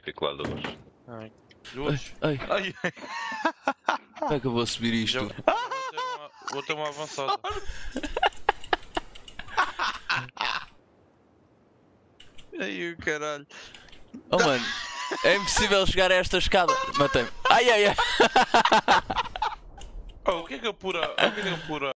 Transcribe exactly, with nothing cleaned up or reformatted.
tecladores. Ai, duas. Ai, Ai, como é que eu vou subir isto? Já- Vou ter uma, vou ter uma avançada. ai, o caralho. Oh mano, é impossível chegar a esta escada. Matei-me. Ai ai ai. Oh, o que é que apura? O que é que apura?